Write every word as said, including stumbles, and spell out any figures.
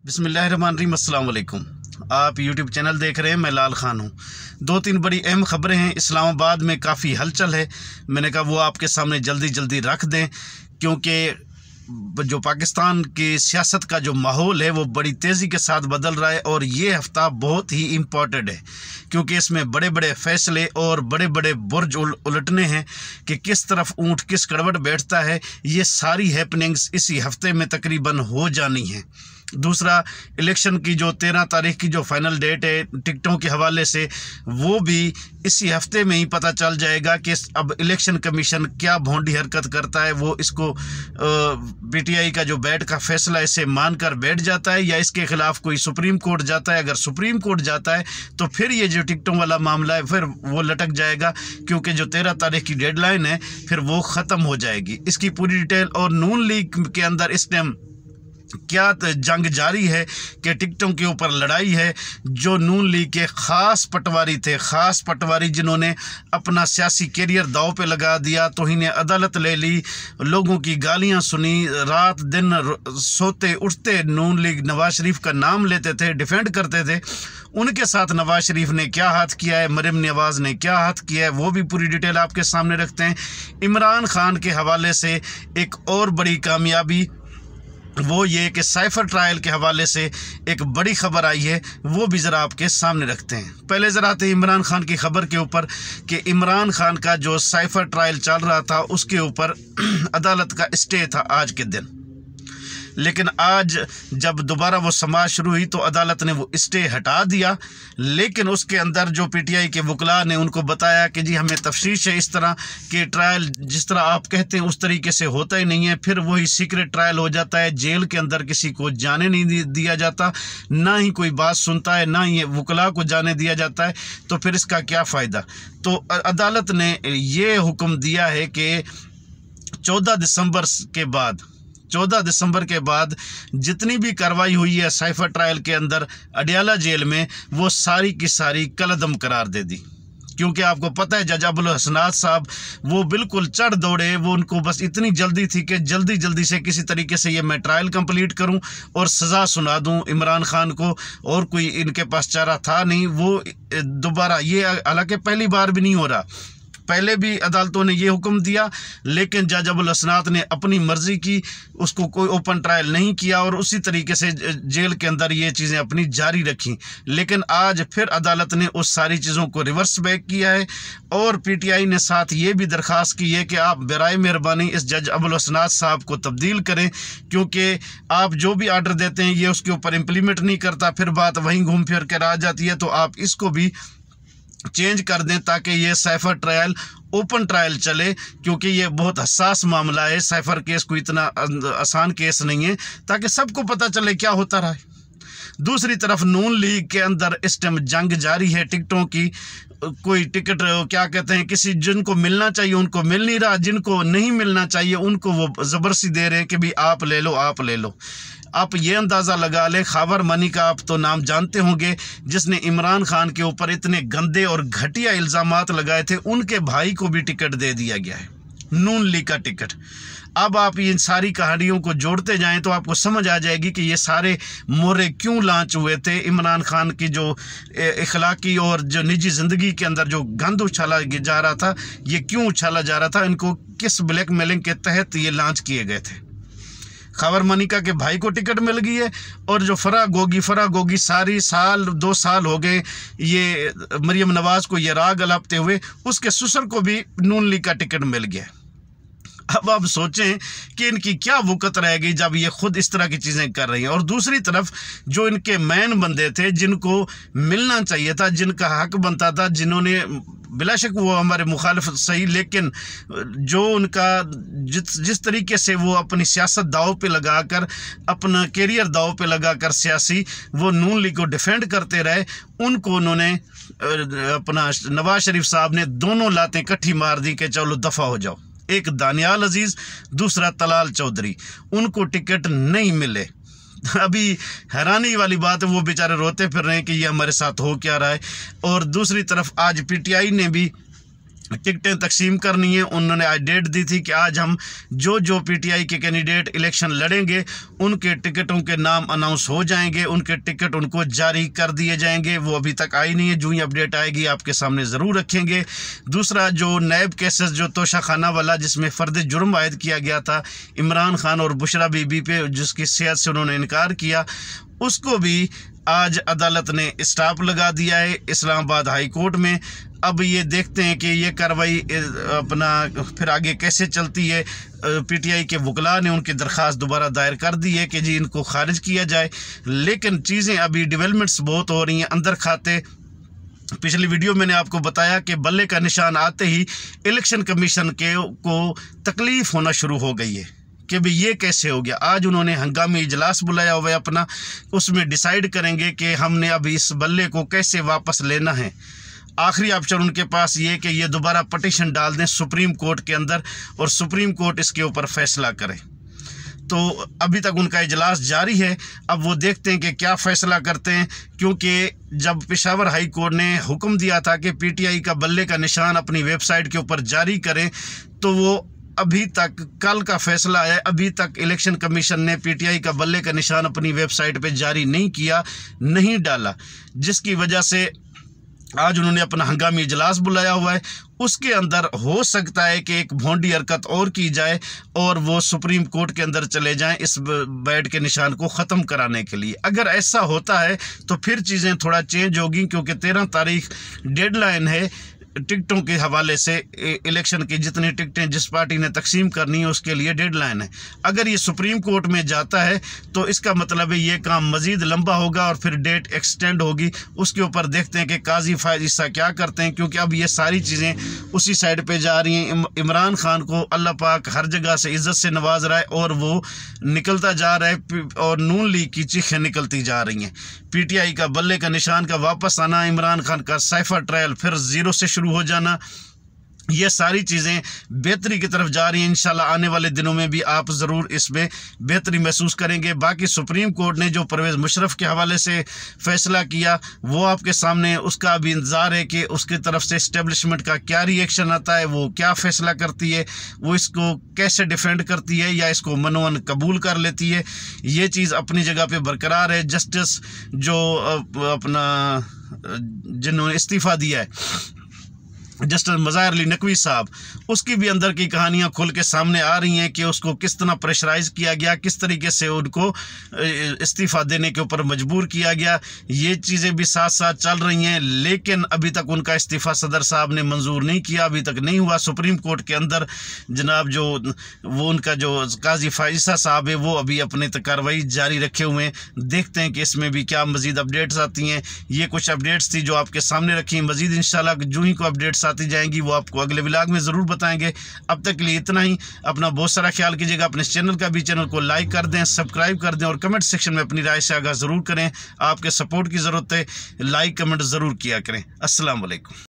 बिस्मिल्लाहिर्रहमानिर्रहीम, अस्सलाम वालेकुम। आप यूट्यूब चैनल देख रहे हैं, मैं लाल खान हूँ। दो तीन बड़ी अहम खबरें हैं। इस्लामाबाद में काफ़ी हलचल है। मैंने कहा वो आपके सामने जल्दी जल्दी रख दें, क्योंकि जो पाकिस्तान की सियासत का जो माहौल है वो बड़ी तेज़ी के साथ बदल रहा है और ये हफ़्ता बहुत ही इम्पॉर्टेंट है, क्योंकि इसमें बड़े बड़े फ़ैसले और बड़े बड़े बुर्ज उल, उलटने हैं कि किस तरफ ऊँट किस कड़वट बैठता है। ये सारी हैपनिंग्स इसी हफ्ते में तकरीबन हो जानी हैं। दूसरा, इलेक्शन की जो तेरह तारीख की जो फाइनल डेट है टिकटों के हवाले से, वो भी इसी हफ्ते में ही पता चल जाएगा कि अब इलेक्शन कमीशन क्या भोंडी हरकत करता है। वो इसको पीटीआई का जो बैठ का फैसला इसे मानकर बैठ जाता है या इसके खिलाफ कोई सुप्रीम कोर्ट जाता है। अगर सुप्रीम कोर्ट जाता है तो फिर ये जो टिकटों वाला मामला है फिर वो लटक जाएगा, क्योंकि जो तेरह तारीख की डेडलाइन है फिर वो ख़त्म हो जाएगी। इसकी पूरी डिटेल और नून लीग के अंदर इस टाइम क्या जंग जारी है कि टिकटों के ऊपर लड़ाई है। जो नून लीग के ख़ास पटवारी थे, ख़ास पटवारी जिन्होंने अपना सियासी कैरियर दाव पे लगा दिया, तो इन्हें अदालत ले ली, लोगों की गालियां सुनी, रात दिन सोते उठते नून लीग नवाज शरीफ का नाम लेते थे, डिफेंड करते थे। उनके साथ नवाज शरीफ ने क्या हाथ किया है, मरियम नवाज़ ने क्या हाथ किया है, वो भी पूरी डिटेल आपके सामने रखते हैं। इमरान खान के हवाले से एक और बड़ी कामयाबी वो ये कि साइफर ट्रायल के हवाले से एक बड़ी खबर आई है, वो भी ज़रा आपके सामने रखते हैं। पहले ज़रा आते हैं इमरान खान की खबर के ऊपर कि इमरान खान का जो साइफर ट्रायल चल रहा था उसके ऊपर अदालत का स्टे था आज के दिन, लेकिन आज जब दोबारा वो समाज शुरू हुई तो अदालत ने वो स्टे हटा दिया। लेकिन उसके अंदर जो पीटीआई के वकला ने उनको बताया कि जी हमें तफ्तीश है, इस तरह के ट्रायल जिस तरह आप कहते हैं उस तरीके से होता ही नहीं है, फिर वही सीक्रेट ट्रायल हो जाता है, जेल के अंदर किसी को जाने नहीं दिया जाता, ना ही कोई बात सुनता है, ना ही वकला को जाने दिया जाता है, तो फिर इसका क्या फ़ायदा। तो अदालत ने ये हुक्म दिया है कि चौदह दिसंबर के बाद चौदह दिसंबर के बाद जितनी भी कार्रवाई हुई है साइफर ट्रायल के अंदर अडियाला जेल में, वो सारी की सारी कलअदम करार दे दी। क्योंकि आपको पता है जज अबुल हसनात साहब वो बिल्कुल चढ़ दौड़े, वो उनको बस इतनी जल्दी थी कि जल्दी जल्दी से किसी तरीके से ये मैं ट्रायल कंप्लीट करूं और सज़ा सुना दूं इमरान खान को, और कोई इनके पास चारा था नहीं। वो दोबारा ये हालांकि पहली बार भी नहीं हो रहा, पहले भी अदालतों ने ये हुक्म दिया, लेकिन जज अबुल हसनात ने अपनी मर्ज़ी की, उसको कोई ओपन ट्रायल नहीं किया और उसी तरीके से जेल के अंदर ये चीज़ें अपनी जारी रखी। लेकिन आज फिर अदालत ने उस सारी चीज़ों को रिवर्स बैक किया है और पीटीआई ने साथ ये भी दरख्वास्त की है कि आप बराए मेहरबानी इस जज अबुल हसनात साहब को तब्दील करें, क्योंकि आप जो भी आर्डर देते हैं ये उसके ऊपर इम्प्लीमेंट नहीं करता, फिर बात वहीं घूम फिर कर आ जाती है। तो आप इसको भी चेंज कर दें ताकि ये साइफर ट्रायल ओपन ट्रायल चले, क्योंकि ये बहुत हसास मामला है। साइफर केस कोई इतना आसान केस नहीं है, ताकि सबको पता चले क्या होता रहा है। दूसरी तरफ नून लीग के अंदर इस टाइम जंग जारी है टिकटों की। कोई टिकट क्या कहते हैं, किसी जिनको मिलना चाहिए उनको मिल नहीं रहा, जिनको नहीं मिलना चाहिए उनको वो ज़बरदस्ती दे रहे हैं कि भाई आप ले लो आप ले लो। आप ये अंदाज़ा लगा लें, खावर मनी का आप तो नाम जानते होंगे, जिसने इमरान खान के ऊपर इतने गंदे और घटिया इल्ज़ामात लगाए थे, उनके भाई को भी टिकट दे दिया गया है, नून लीग का टिकट। अब आप इन सारी कहानियों को जोड़ते जाएं तो आपको समझ आ जाएगी कि ये सारे मोरे क्यों लॉन्च हुए थे। इमरान खान की जो इखलाकी और जो निजी ज़िंदगी के अंदर जो गंद उछाला जा रहा था, ये क्यों उछाला जा रहा था, इनको किस ब्लैकमेलिंग के तहत ये लॉन्च किए गए थे। खबर मनिका के भाई को टिकट मिल गई है, और जो फरा गोगी फरा गोगी सारी साल दो साल हो गए ये मरियम नवाज़ को ये राग अलापते हुए, उसके ससुर को भी नून लीग का टिकट मिल गया। अब आप सोचें कि इनकी क्या वक़्त रह गई जब ये खुद इस तरह की चीज़ें कर रही हैं। और दूसरी तरफ जो इनके मैन बंदे थे, जिनको मिलना चाहिए था, जिनका हक बनता था, जिन्होंने बिलाशक वो हमारे मुखालिफ सही, लेकिन जो उनका जिस जिस तरीके से वो अपनी सियासत दाव पे लगाकर, अपना कैरियर दाव पे लगाकर सियासी वो नून लीग को डिफेंड करते रहे, उनको उन्होंने अपना नवाज शरीफ साहब ने दोनों लातें इकट्ठी मार दी कि चलो दफ़ा हो जाओ। एक दानियाल अजीज़, दूसरा तलाल चौधरी, उनको टिकट नहीं मिले। अभी हैरानी वाली बात है, वो बेचारे रोते फिर रहे हैं कि ये हमारे साथ हो क्या रहा है। और दूसरी तरफ आज पीटीआई ने भी टिकटें तकसीम करनी है। उन्होंने आज डेट दी थी कि आज हम जो जो पीटीआई के कैंडिडेट इलेक्शन लड़ेंगे उनके टिकटों के नाम अनाउंस हो जाएंगे, उनके टिकट उनको जारी कर दिए जाएंगे। वो अभी तक आई नहीं है, जो ही अपडेट आएगी आपके सामने ज़रूर रखेंगे। दूसरा, जो नैब केसेस जो तोशा खाना वाला जिसमें फ़र्द जुर्म आयद किया गया था इमरान खान और बुशरा बीबी पे, जिसकी सेहत से उन्होंने इनकार किया, उसको भी आज अदालत ने स्टॉप लगा दिया है इस्लामाबाद हाई कोर्ट में। अब ये देखते हैं कि ये कार्रवाई अपना फिर आगे कैसे चलती है। पीटीआई के वकला ने उनकी दरख्वास्त दोबारा दायर कर दी है कि जी इनको खारिज किया जाए, लेकिन चीज़ें अभी डेवलपमेंट्स बहुत हो रही हैं अंदर खाते। पिछली वीडियो मैंने आपको बताया कि बल्ले का निशान आते ही इलेक्शन कमीशन के को तकलीफ़ होना शुरू हो गई है कि भाई ये कैसे हो गया। आज उन्होंने हंगामी इजलास बुलाया हुआ है अपना, उसमें डिसाइड करेंगे कि हमने अभी इस बल्ले को कैसे वापस लेना है। आखिरी ऑप्शन उनके पास ये कि ये दोबारा पटिशन डाल दें सुप्रीम कोर्ट के अंदर और सुप्रीम कोर्ट इसके ऊपर फैसला करे। तो अभी तक उनका इजलास जारी है, अब वो देखते हैं कि क्या फ़ैसला करते हैं, क्योंकि जब पेशावर हाई कोर्ट ने हुक्म दिया था कि पीटीआई का बल्ले का निशान अपनी वेबसाइट के ऊपर जारी करें, तो वो अभी तक कल का फैसला है, अभी तक इलेक्शन कमीशन ने पीटीआई का बल्ले का निशान अपनी वेबसाइट पे जारी नहीं किया, नहीं डाला, जिसकी वजह से आज उन्होंने अपना हंगामी इजलास बुलाया हुआ है। उसके अंदर हो सकता है कि एक भोंडी हरकत और की जाए और वो सुप्रीम कोर्ट के अंदर चले जाएं इस बैट के निशान को ख़त्म कराने के लिए। अगर ऐसा होता है तो फिर चीज़ें थोड़ा चेंज होगी, क्योंकि तेरह तारीख डेडलाइन है टिकटों के हवाले से। इलेक्शन की जितनी टिकटें जिस पार्टी ने तकसीम करनी है उसके लिए डेडलाइन है। अगर ये सुप्रीम कोर्ट में जाता है तो इसका मतलब है ये काम मज़ीद लंबा होगा और फिर डेट एक्सटेंड होगी। उसके ऊपर देखते हैं कि काजी फायज इसका क्या करते हैं, क्योंकि अब ये सारी चीज़ें उसी साइड पे जा रही हैं। इमरान खान को अल्लाह पाक हर जगह से इज़्ज़त से नवाज रहा है और वो निकलता जा रहा है और नून लीग की चीखें निकलती जा रही हैं। पीटीआई का बल्ले का निशान का वापस आना, इमरान खान का साइफर ट्रायल फिर ज़ीरो से शुरू हो जाना, ये सारी चीज़ें बेहतरी की तरफ जा रही हैं। इंशाल्लाह आने वाले दिनों में भी आप ज़रूर इसमें बेहतरी महसूस करेंगे। बाकी सुप्रीम कोर्ट ने जो परवेज़ मुशर्रफ के हवाले से फ़ैसला किया वो आपके सामने, उसका भी इंतज़ार है कि उसकी तरफ से इस्टेब्लिशमेंट का क्या रिएक्शन आता है, वो क्या फ़ैसला करती है, वो इसको कैसे डिफेंड करती है या इसको मनोवन कबूल कर लेती है। ये चीज़ अपनी जगह पर बरकरार है। जस्टिस जो अपना जिन्होंने इस्तीफ़ा दिया है जस्टिस मज़ाहिर अली नकवी साहब, उसकी भी अंदर की कहानियां खुल के सामने आ रही हैं कि उसको किस तरह प्रेशराइज़ किया गया, किस तरीके से उनको इस्तीफ़ा देने के ऊपर मजबूर किया गया। ये चीज़ें भी साथ साथ चल रही हैं, लेकिन अभी तक उनका इस्तीफ़ा सदर साहब ने मंजूर नहीं किया, अभी तक नहीं हुआ। सुप्रीम कोर्ट के अंदर जनाब जो वो उनका जो काजी फाइजा साहब है वो अभी अपने कार्रवाई जारी रखे हुए हैं। देखते हैं कि इसमें भी क्या मज़ीद अपडेट्स आती हैं। ये कुछ अपडेट्स थी जो आपके सामने रखी हैं। मज़ीद इंशाल्लाह जो ही को अपडेट्स आती जाएंगी वो आपको अगले व्लॉग में ज़रूर बताएंगे। अब तक के लिए इतना ही। अपना बहुत सारा ख्याल कीजिएगा। अपने चैनल का भी चैनल को लाइक कर दें, सब्सक्राइब कर दें और कमेंट सेक्शन में अपनी राय से आगाह ज़रूर करें। आपके सपोर्ट की ज़रूरत है, लाइक कमेंट ज़रूर किया करें। अस्सलाम वालेकुम।